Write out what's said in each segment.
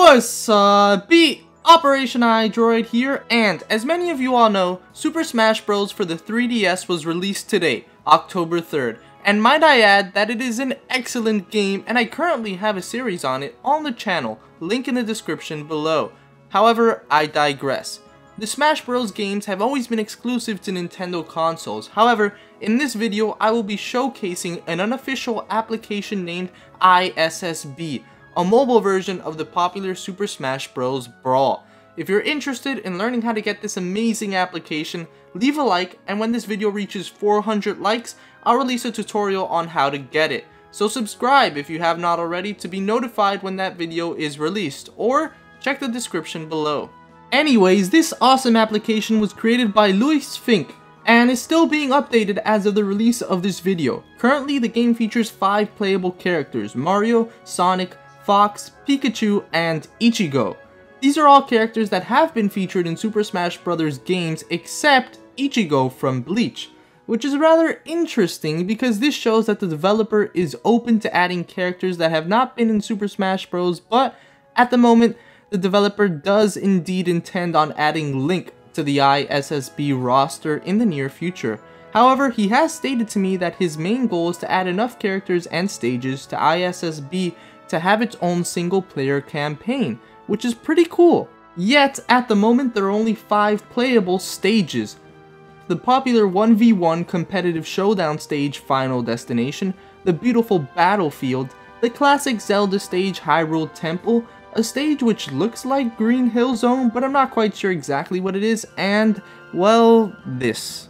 What's up, B? Operation iDroid here, and as many of you all know, Super Smash Bros. For the 3DS was released today, October 3rd. And might I add that it is an excellent game, and I currently have a series on it on the channel, link in the description below. However, I digress. The Smash Bros. Games have always been exclusive to Nintendo consoles. However, in this video, I will be showcasing an unofficial application named ISSB, a mobile version of the popular Super Smash Bros. Brawl. If you're interested in learning how to get this amazing application, leave a like, and when this video reaches 400 likes, I'll release a tutorial on how to get it. So subscribe if you have not already to be notified when that video is released, or check the description below. Anyways, this awesome application was created by Luis Fink, and is still being updated as of the release of this video. Currently, the game features 5 playable characters: Mario, Sonic, Fox, Pikachu, and Ichigo. These are all characters that have been featured in Super Smash Bros. Games except Ichigo from Bleach, which is rather interesting because this shows that the developer is open to adding characters that have not been in Super Smash Bros. But at the moment, the developer does indeed intend on adding Link to the ISSB roster in the near future. However, he has stated to me that his main goal is to add enough characters and stages to ISSB to have its own single-player campaign, which is pretty cool. Yet, at the moment, there are only 5 playable stages: the popular 1v1 competitive showdown stage Final Destination, the beautiful Battlefield, the classic Zelda stage Hyrule Temple, a stage which looks like Green Hill Zone, but I'm not quite sure exactly what it is, and, well, this.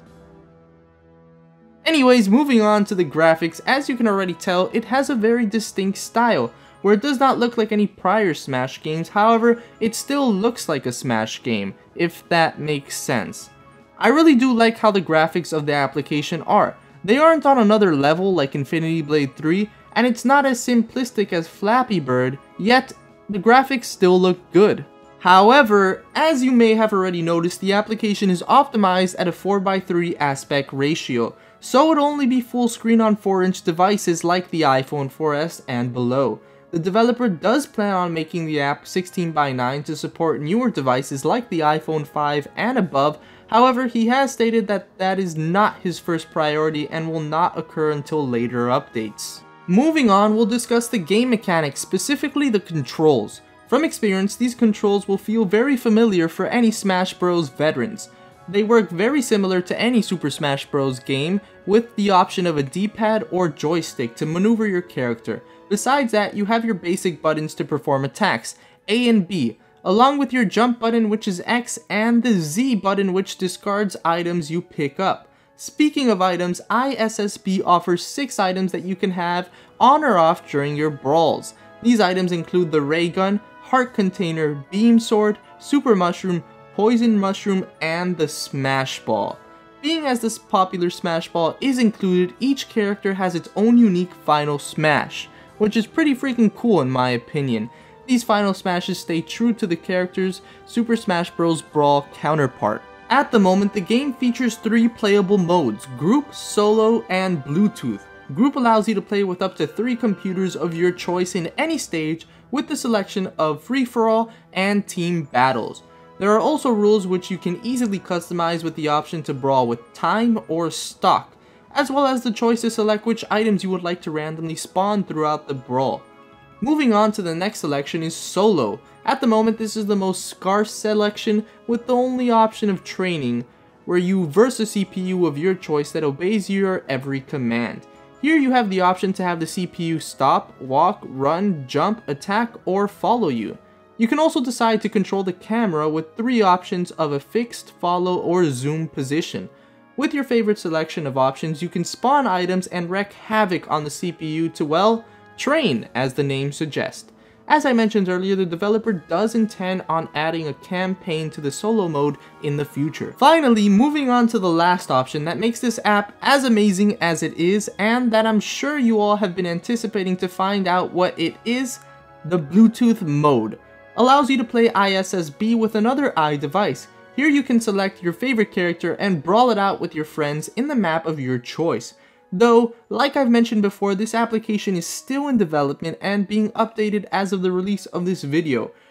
Anyways, moving on to the graphics, as you can already tell, it has a very distinct style, where it does not look like any prior Smash games. However, it still looks like a Smash game, if that makes sense. I really do like how the graphics of the application are. They aren't on another level like Infinity Blade 3, and it's not as simplistic as Flappy Bird, yet the graphics still look good. However, as you may have already noticed, the application is optimized at a 4:3 aspect ratio, so it'll only be full screen on 4-inch devices like the iPhone 4S and below. The developer does plan on making the app 16:9 to support newer devices like the iPhone 5 and above. However, he has stated that that is not his first priority and will not occur until later updates. Moving on, we'll discuss the game mechanics, specifically the controls. From experience, these controls will feel very familiar for any Smash Bros. Veterans. They work very similar to any Super Smash Bros. Game, with the option of a D-pad or joystick to maneuver your character. Besides that, you have your basic buttons to perform attacks, A and B, along with your jump button, which is X, and the Z button, which discards items you pick up. Speaking of items, ISSB offers 6 items that you can have on or off during your brawls. These items include the Ray Gun, Heart Container, Beam Sword, Super Mushroom, Poison Mushroom, and the Smash Ball. Being as this popular Smash Ball is included, each character has its own unique final smash, which is pretty freaking cool in my opinion. These final smashes stay true to the character's Super Smash Bros. Brawl counterpart. At the moment, the game features 3 playable modes: Group, Solo, and Bluetooth. Group allows you to play with up to 3 computers of your choice in any stage, with the selection of free-for-all and team battles. There are also rules which you can easily customize with the option to brawl with time or stock, as well as the choice to select which items you would like to randomly spawn throughout the brawl. Moving on to the next selection is Solo. At the moment, this is the most scarce selection, with the only option of training, where you verse a CPU of your choice that obeys your every command. Here you have the option to have the CPU stop, walk, run, jump, attack, or follow you. You can also decide to control the camera with 3 options of a fixed, follow, or zoom position. With your favorite selection of options, you can spawn items and wreak havoc on the CPU to, well, train, as the name suggests. As I mentioned earlier, the developer does intend on adding a campaign to the solo mode in the future. Finally, moving on to the last option that makes this app as amazing as it is, and that I'm sure you all have been anticipating to find out what it is: the Bluetooth mode. Allows you to play ISSB with another iDevice. Here you can select your favorite character and brawl it out with your friends in the map of your choice. Though, like I've mentioned before, this application is still in development and being updated as of the release of this video,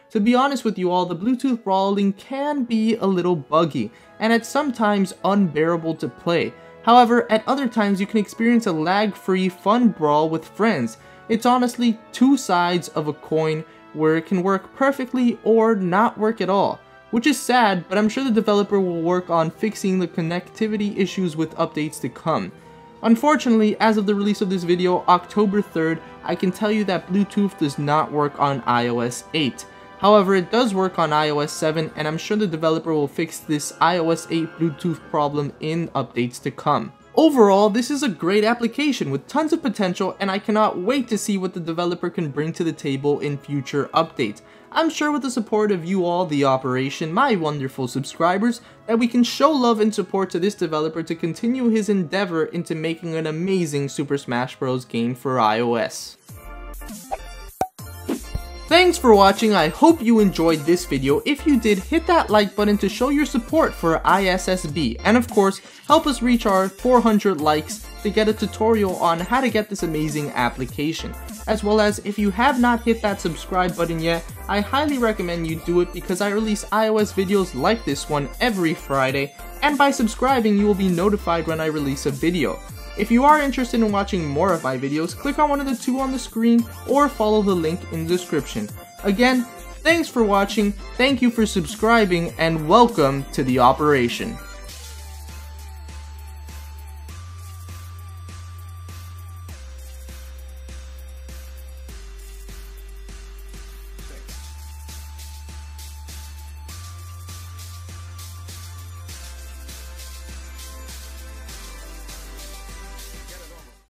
To be honest with you all, the Bluetooth brawling can be a little buggy, and at some times unbearable to play. However, at other times you can experience a lag-free fun brawl with friends. It's honestly two sides of a coin where it can work perfectly or not work at all. Which is sad, but I'm sure the developer will work on fixing the connectivity issues with updates to come. Unfortunately, as of the release of this video, October 3rd, I can tell you that Bluetooth does not work on iOS 8. However, it does work on iOS 7, and I'm sure the developer will fix this iOS 8 Bluetooth problem in updates to come. Overall, this is a great application with tons of potential, and I cannot wait to see what the developer can bring to the table in future updates. I'm sure with the support of you all, the operation, my wonderful subscribers, that we can show love and support to this developer to continue his endeavor into making an amazing Super Smash Bros. Game for iOS. Thanks for watching. I hope you enjoyed this video. If you did, hit that like button to show your support for ISSB, and of course, help us reach our 400 likes to get a tutorial on how to get this amazing application. As well as, if you have not hit that subscribe button yet, I highly recommend you do it because I release iOS videos like this one every Friday, and by subscribing you will be notified when I release a video. If you are interested in watching more of my videos, click on one of the two on the screen or follow the link in the description. Again, thanks for watching, thank you for subscribing, and welcome to the operation.